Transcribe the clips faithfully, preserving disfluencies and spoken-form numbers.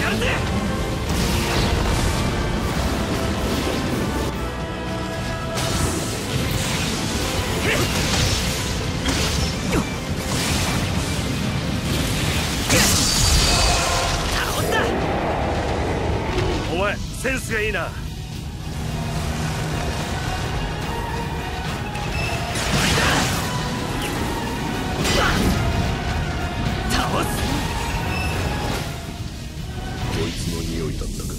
るぜ。倒した。お前センスがいいな。倒す。 こいつの匂いだったか。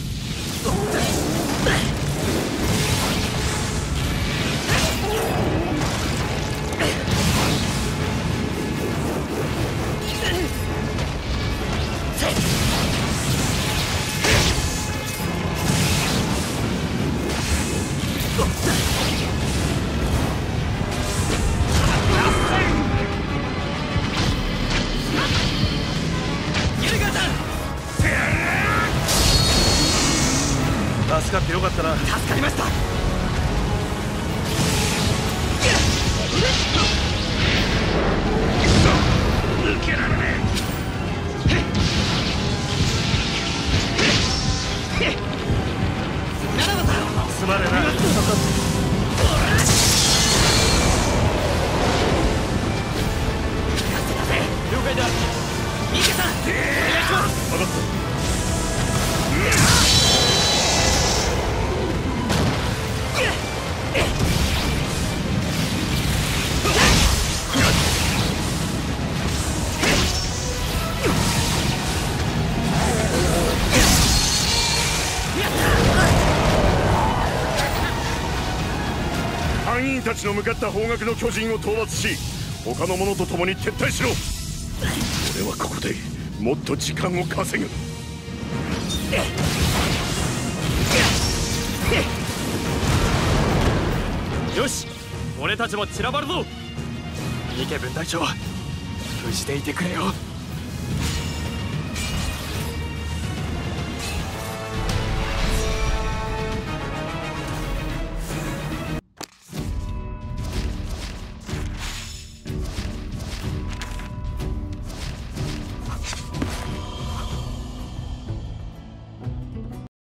助かってよかったな。 助かりました。 抜けられねえ。ならばだ。 すまねえな。 了解だ。ミケさん、お願いします。 分かった。 隊員たちの向かった方角の巨人を討伐し、他の者と共に撤退しろ。俺はここでもっと時間を稼ぐ。 よし、俺たちも散らばるぞ。ミケ分隊長、無事でいてくれよ。